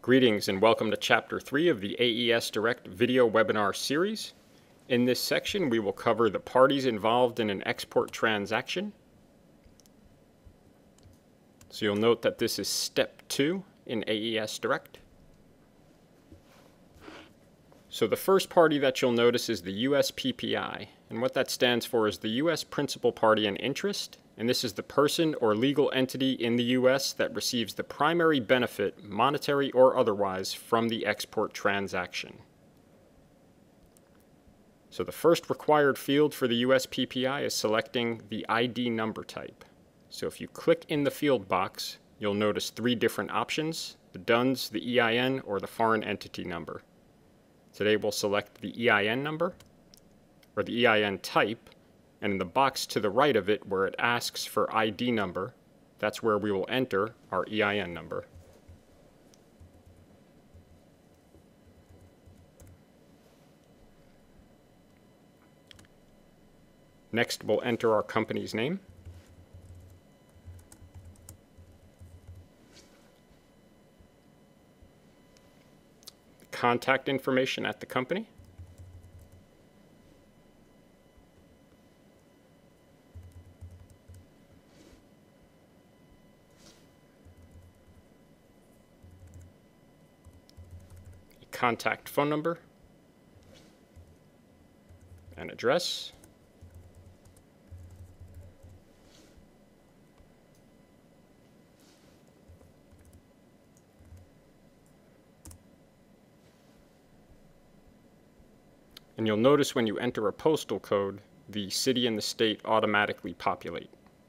Greetings and welcome to Chapter 3 of the AESDirect video webinar series. In this section, we will cover the parties involved in an export transaction. So you'll note that this is Step 2 in AESDirect. So the first party that you'll notice is the US PPI, and what that stands for is the US Principal Party in Interest, and this is the person or legal entity in the US that receives the primary benefit, monetary or otherwise, from the export transaction. So the first required field for the US PPI is selecting the ID number type. So if you click in the field box, you'll notice three different options: the DUNS, the EIN, or the foreign entity number. Today we'll select the EIN number, or the EIN type, and in the box to the right of it where it asks for ID number, that's where we will enter our EIN number. Next, we'll enter our company's name. Contact information at the company. Contact phone number and address. And you'll notice when you enter a postal code, the city and the state automatically populate.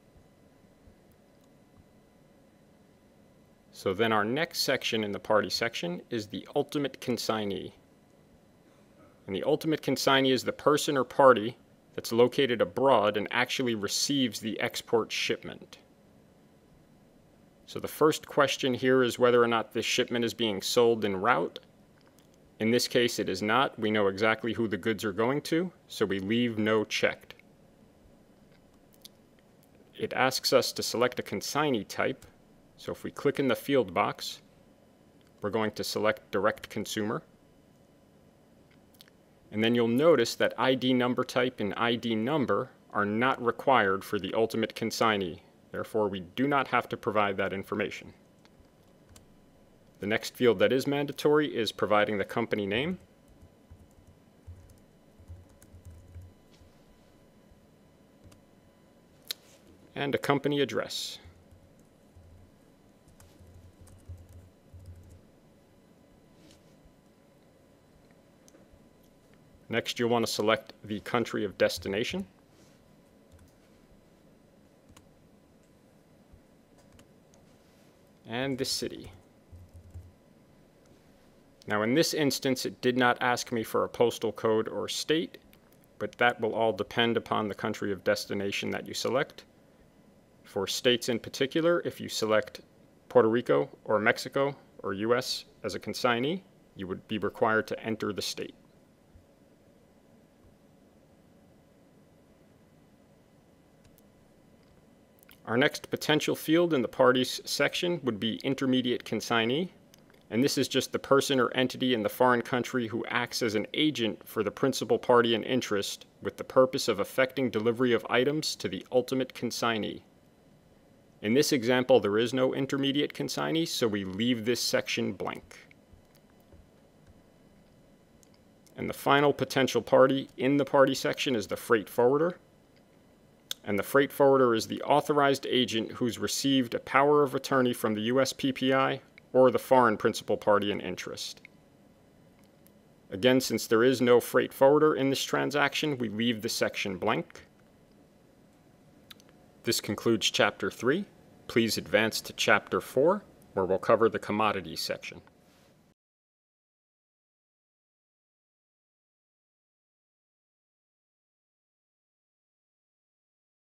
So then our next section in the party section is the ultimate consignee. And the ultimate consignee is the person or party that's located abroad and actually receives the export shipment. So the first question here is whether or not this shipment is being sold en route. In this case, it is not. We know exactly who the goods are going to, so we leave no checked. It asks us to select a consignee type. So if we click in the field box, we're going to select Direct Consumer. And then you'll notice that ID number type and ID number are not required for the ultimate consignee. Therefore, we do not have to provide that information. The next field that is mandatory is providing the company name. And a company address. Next, you'll want to select the country of destination. And the city. Now in this instance, it did not ask me for a postal code or state, but that will all depend upon the country of destination that you select. For states in particular, if you select Puerto Rico or Mexico or US as a consignee, you would be required to enter the state. Our next potential field in the parties section would be intermediate consignee, and this is just the person or entity in the foreign country who acts as an agent for the principal party in interest with the purpose of effecting delivery of items to the ultimate consignee. In this example, there is no intermediate consignee, so we leave this section blank. And the final potential party in the party section is the freight forwarder. And the freight forwarder is the authorized agent who's received a power of attorney from the US PPI or the foreign principal party in interest. Again, since there is no freight forwarder in this transaction, we leave the section blank. This concludes Chapter 3. Please advance to Chapter 4, where we'll cover the commodities section.